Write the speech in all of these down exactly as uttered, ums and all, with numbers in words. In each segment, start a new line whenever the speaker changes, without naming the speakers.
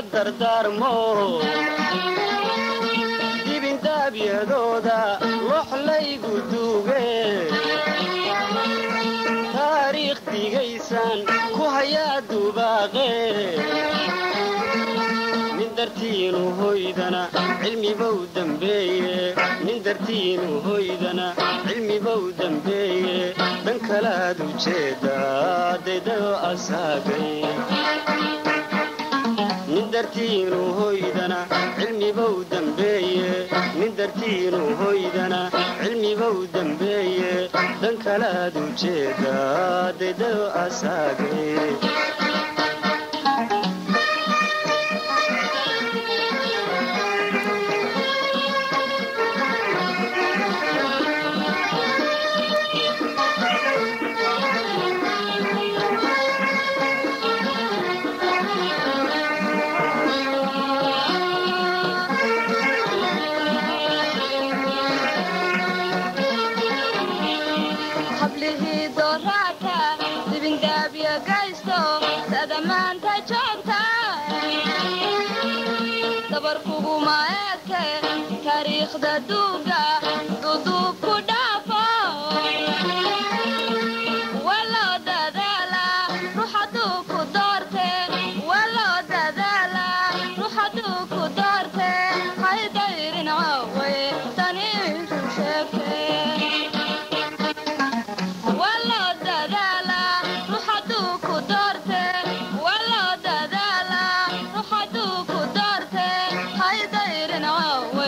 dardaarmo dibindaabyadooda looxlaygu duuge taariikh digaysan ku hayaa dubaaqe nin dartiinu hoydana cilmibow dambeeye nin dartiinu hoydana cilmibow dambeeye dhan kalaad ujeedaa daydao asaagay nin dartiinu hoydana cilmibow dambeeye nin dartiinu hoydana cilmibow dambeeye dhan kalaad ujeedaa daydao asaagay taariikhda duuga duduub ku dhaafo waloo dadaala ruuxaduu ku doorte waloo dadaala ruuxaduu ku doorte haydayrin caawe taniisu sheegte waloo dadaala ruuxaduu ku doorte waloo dadaala ruuxaduu ku doorte haydayrin caawe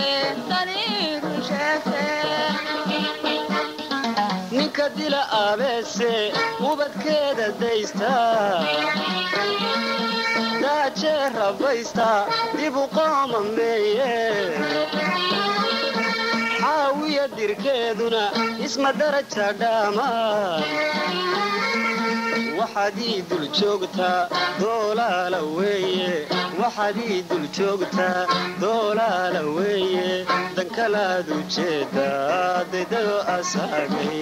ninka dila aabeese ubadkeeda daysta daajee rabaysta dibu qooma meeye xaawiya dirkeeduna isma daraja dhaama waxaad ii dul joogtaa doolaala weeye waxaad ii dul joogtaa doolaala weeye dankalaad ujeedaa daydao asaagay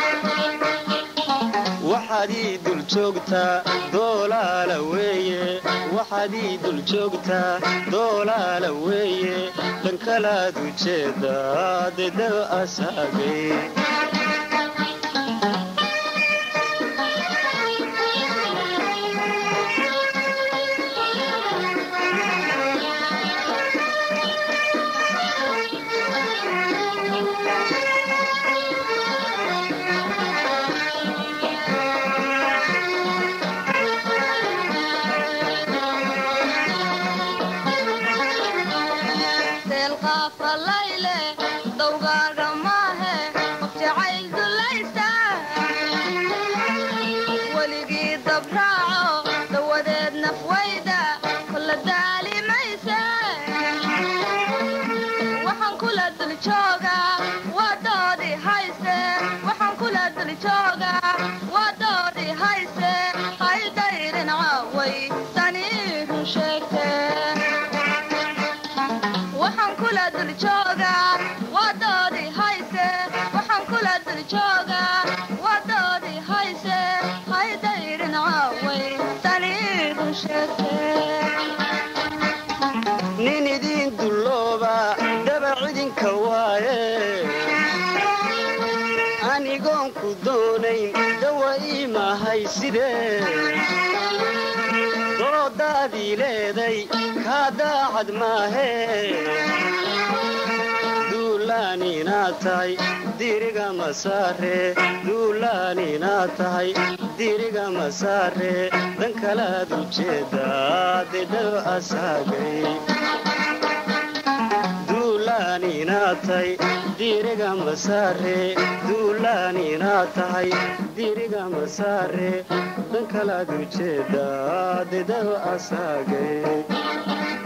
waxaad ii dul joogtaa doolaala weeye waxaad ii dul joogtaa doolaala weeye dankalaad ujeedaa daydao asaagay nin idin dullooba dabacidinka waaye anigoon ku doonayn dawa iimahay sidee doodaadii leeday kaa daacad maahee duulaaninaad tahay diriga masaare duulaaninaad tahay diriga masaare dhan kalaad ujeedaa daydao asaagay duulaaninaad tahay diriga masaare duulaaninaad tahay diriga masaare dhan kalaad ujeedaa daydao asaagay